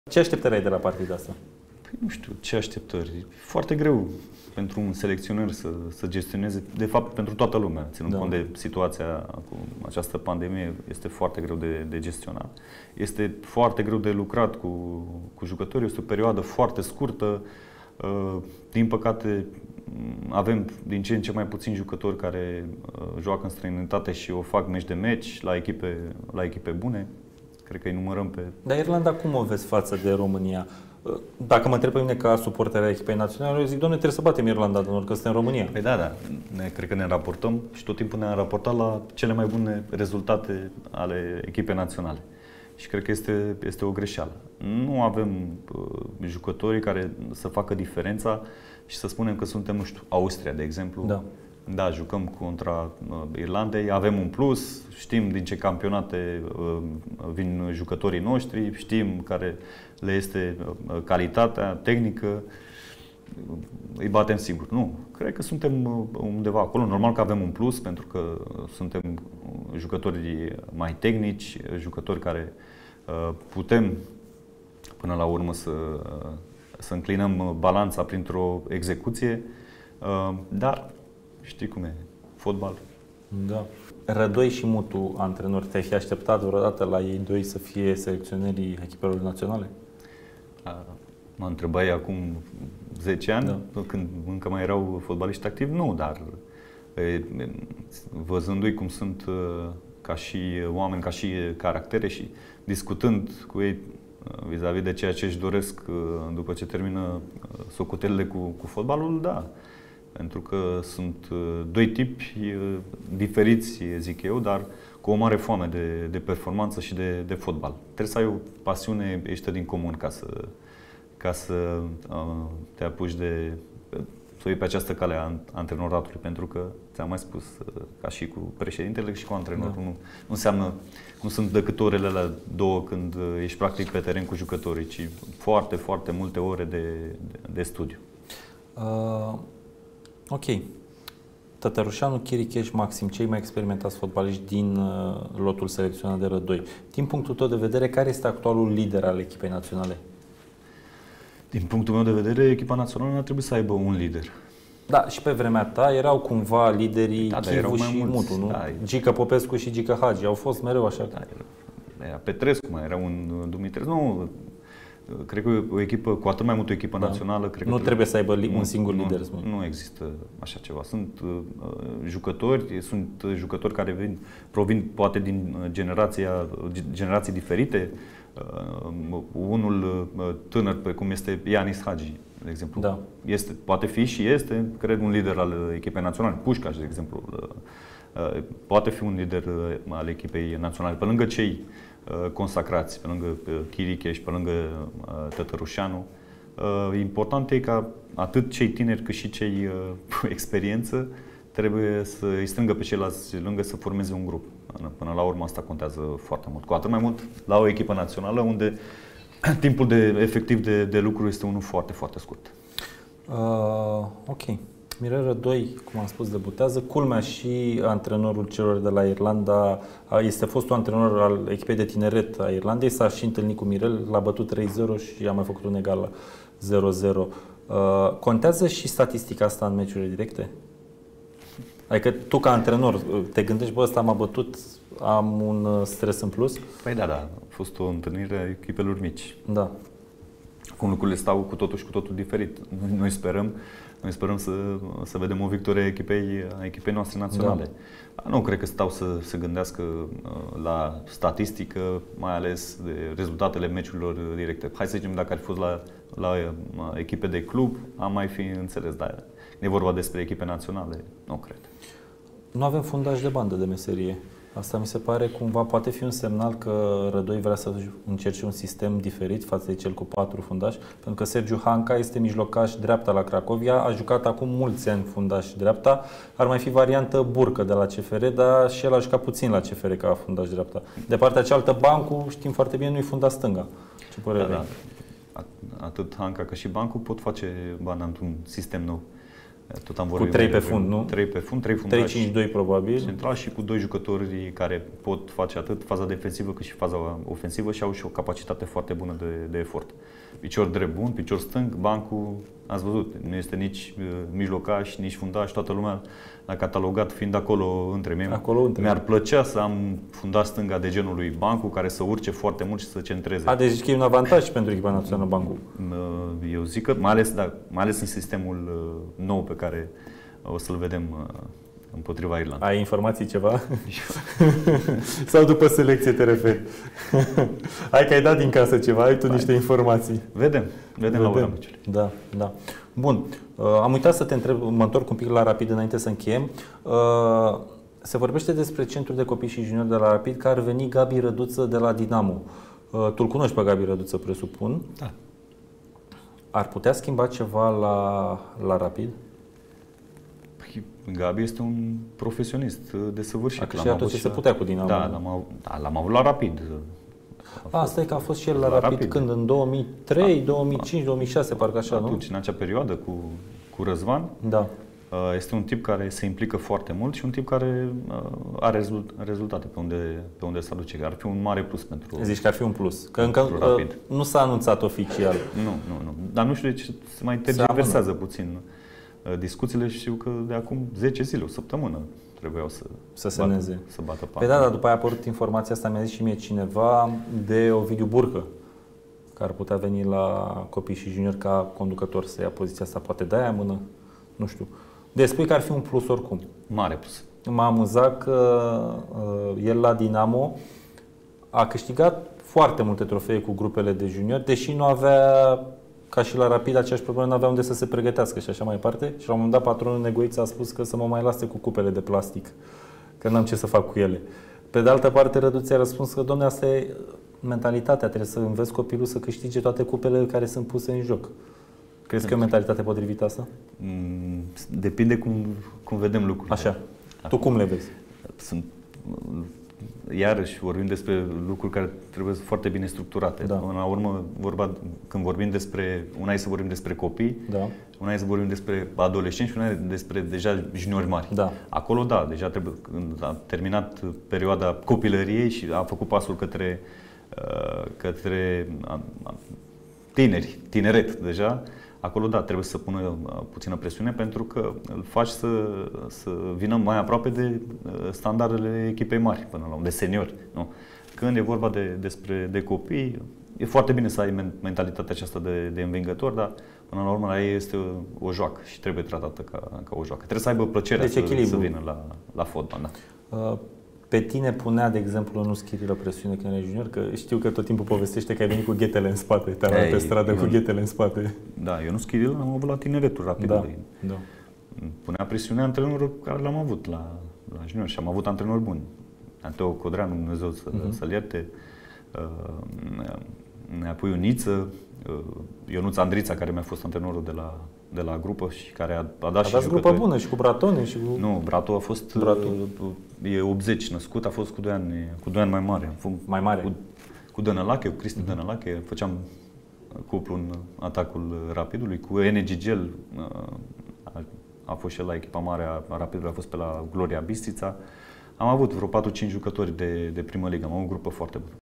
Ce așteptări ai de la partida asta? Păi nu știu, ce așteptări? E foarte greu pentru un selecționer să gestioneze, de fapt pentru toată lumea, ținând cont de situația cu această pandemie, este foarte greu de gestionat. Este foarte greu de lucrat cu jucătorii, este o perioadă foarte scurtă. Din păcate, avem din ce în ce mai puțini jucători care joacă în străinătate și o fac meci de meci la echipe bune. Cred că îi numărăm pe... Dar Irlanda cum o vezi față de România? Dacă mă întreb pe mine ca suporter a echipei naționale, eu zic, doamne, trebuie să batem Irlanda, doamne, că suntem în România. Păi da. Cred că ne raportăm și tot timpul ne-am raportat la cele mai bune rezultate ale echipei naționale. Și cred că este o greșeală. Nu avem jucătorii care să facă diferența și să spunem că suntem, nu știu, Austria, de exemplu. Da, jucăm contra Irlandei, avem un plus, știm din ce campionate vin jucătorii noștri, știm care le este calitatea tehnică, îi batem sigur. Nu, cred că suntem undeva acolo. Normal că avem un plus, pentru că suntem jucători mai tehnici, jucători care putem până la urmă să înclinăm balanța printr-o execuție, dar știi cum e, fotbal. Da. Rădoi și Mutu, antrenori, te-ai fi așteptat vreodată la ei doi să fie selecționerii echipelor naționale? Mă întrebai acum 10 ani, când încă mai erau fotbaliști activi? Nu, dar văzându-i cum sunt ca și oameni, ca și caractere și discutând cu ei vis-a-vis de ceea ce își doresc după ce termină socotelile cu fotbalul, da. Pentru că sunt doi tipi diferiți, zic eu, dar cu o mare foame de performanță și de fotbal. Trebuie să ai o pasiune ieșită din comun ca să te apuci să iei pe această cale a antrenoratului, pentru că, ți-am mai spus, ca și cu președintele și cu antrenorul, nu înseamnă, nu sunt decât orele la două când ești practic pe teren cu jucătorii, ci foarte, foarte multe ore de studiu. Ok. Tătărușanu, Chiricheș, Maxim, cei mai experimentați fotbaliști din lotul selecționat de Rădoi. Din punctul tău de vedere, care este actualul lider al echipei naționale? Din punctul meu de vedere, echipa națională ar trebui să aibă un lider. Da, și pe vremea ta erau cumva liderii Chivu și Mutu, nu? Da, Gică Popescu și Gică Hagi, au fost mereu așa. Da, era Petrescu, mai era un Dumitrescu. Nu, cred că o echipă, cu atât mai mult o echipă națională, cred că trebuie să aibă un singur lider. Nu există așa ceva. Sunt jucători care provin poate din generații diferite. Unul tânăr, precum este Ianis Hagi, de exemplu, poate fi și este, cred, un lider al echipei naționale. Pușcaș, de exemplu, poate fi un lider al echipei naționale. Pe lângă cei consacrați, pe lângă Chiricheș, pe lângă Tătărușanu, important e ca atât cei tineri cât și cei cu experiență trebuie să îi strângă pe ceilalți lângă, să formeze un grup. Până la urmă asta contează foarte mult. Cu atât mai mult la o echipă națională unde timpul efectiv de lucru este unul foarte, foarte scurt. Ok. Mirel Rădoi, cum am spus, debutează. Culmea și antrenorul celor de la Irlanda este fostul antrenor al echipei de tineret a Irlandei. S-a și întâlnit cu Mirel, l-a bătut 3-0 și a mai făcut un egal la 0-0. Contează și statistica asta în meciurile directe? Adică tu ca antrenor te gândești, bă, ăsta m-a bătut, am un stres în plus? Păi da, a fost o întâlnire a echipelor mici. Da. Cum lucrurile stau cu totul și cu totul diferit. Noi sperăm să vedem o victorie a echipei noastre naționale. Da. Nu cred că stau să se gândească la statistică, mai ales de rezultatele meciurilor directe. Hai să zicem, dacă ar fi fost la echipe de club, am mai fi înțeles, dar e vorba despre echipe naționale, nu cred. Nu avem fundaj de bandă de meserie. Asta mi se pare cumva poate fi un semnal că Rădoi vrea să încerce un sistem diferit față de cel cu 4 fundași, pentru că Sergiu Hanca este mijlocaș dreapta la Cracovia, a jucat acum mulți ani fundaș dreapta, ar mai fi variantă Burcă de la CFR, dar și el a jucat puțin la CFR ca fundaș dreapta. De partea cealaltă, Bancu, știm foarte bine, nu-i fundaș stânga. Ce părere ai? Atât Hanca cât și Bancu pot face bani într-un sistem nou. Tot am Cu vorbit 3 pe fund, nu? 3 pe fund, 3 fundași 3-5-2 probabil. central și cu 2 jucători care pot face atât faza defensivă cât și faza ofensivă și au și o capacitate foarte bună de efort. Picior drept bun, picior stâng, bancul, ați văzut, nu este nici mijlocaș, nici fundaș, toată lumea l-a catalogat fiind acolo între mine. Mi-ar plăcea să am fundaș stânga de genul lui Bancu, care să urce foarte mult și să centreze. Deci că e un avantaj pentru echipa națională Bancu. Eu zic că, mai ales în sistemul nou pe care o să-l vedem împotriva Irlandei. Ai informații ceva? Sau după selecție te referi? Hai că ai dat din casă ceva, ai tu niște informații. Vedem la ora meciului. Da. Bun. Am uitat să te întreb, mă întorc un pic la Rapid înainte să încheiem. Se vorbește despre centrul de copii și juniori de la Rapid, că ar veni Gabi Răduță de la Dinamo. Tu-l cunoști pe Gabi Răduță, presupun? Da. Ar putea schimba ceva la Rapid? Gabi este un profesionist desăvârșit. A câștigat tot ce se putea cu Dinamo. L-am avut la Rapid. Asta e că a fost și el la Rapid când? În 2003, 2005, 2006, parcă așa, nu? Atunci, în acea perioadă cu Răzvan. Da. Este un tip care se implică foarte mult și un tip care are rezultate pe unde se aduce. Ar fi un mare plus pentru. Zici că ar fi un plus. Că încă nu s-a anunțat oficial. Nu. Dar nu știu de ce se mai tergiversează puțin discuțiile și știu că de acum 10 zile, o săptămână trebuiau să bată Păi da, dar după aia a apărut informația asta, mi-a zis și mie cineva, de Ovidiu Burcă, care ar putea veni la copii și juniori ca conducător să ia poziția asta, poate de aia mână, nu știu. Deci spui că ar fi un plus oricum. Mare plus. M-a amuzat că el la Dinamo a câștigat foarte multe trofee cu grupele de juniori, deși nu avea, ca și la Rapid, aceeași problemă, nu avea unde să se pregătească și așa mai departe. Și la un moment dat patronul Negoiță a spus că să mă mai lase cu cupele de plastic, că n-am ce să fac cu ele. Pe de altă parte, Răduț a răspuns că, dom'le, asta e mentalitatea, trebuie să înveți copilul să câștige toate cupele care sunt puse în joc. Crezi că e o mentalitate potrivită asta? Depinde cum vedem lucrurile. Așa. Tu cum le vezi? Iarăși vorbim despre lucruri care trebuie foarte bine structurate. Da. Până la urmă, când vorbim despre, una e să vorbim despre copii, da, una e să vorbim despre adolescenți și una e despre deja juniori mari. Da. Acolo, da, deja când a terminat perioada copilăriei și a făcut pasul către tineret deja, acolo, da, trebuie să pună puțină presiune pentru că îl faci să vină mai aproape de standardele echipei mari, până la urmă, de seniori. Nu? Când e vorba de copii, e foarte bine să ai mentalitatea aceasta de învingător, dar până la urmă la ei este o joacă și trebuie tratată ca o joacă. Trebuie să aibă plăcerea să vină la fotbal. Da. Pe tine punea, de exemplu, nu Chirilă presiune când erai junior? Că știu că tot timpul povestește că ai venit cu ghetele în spate, te-am luat pe stradă cu ghetele în spate. Da, eu nu Chirilă am avut la tineretul Rapidului. Da. Punea presiune antrenorul care l-am avut la junior și am avut antrenori buni. Anteo Codreanu, Dumnezeu să-l ierte, apoi Ioniță, Ionuț Andrița, care mi-a fost antrenorul de la grupă și care a dat și jucători. grupă bună și cu Bratone și cu... Nu, Bratu a fost... E 80 născut, a fost cu 2 ani mai mare. Mai mare? Cu Dănălache, cu Cristi Dănălache, făceam cuplu în atacul Rapidului, cu Energy Gel, a fost și el la echipa mare a Rapidului, a fost pe la Gloria Bistrița. Am avut vreo 4-5 jucători de primă ligă, am avut o grupă foarte bună.